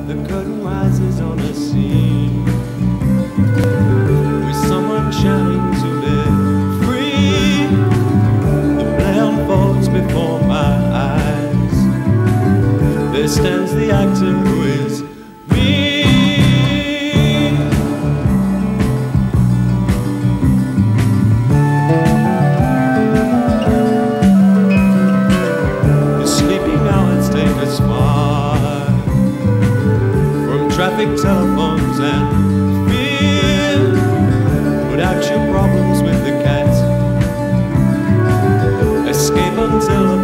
The curtain rises on a scene with someone shouting to be free. The play unfolds before my eyes. There stands the actor who is me. The sleeping hours take us far from traffic, telephones and fear. Put out your problems with the cat. Escape until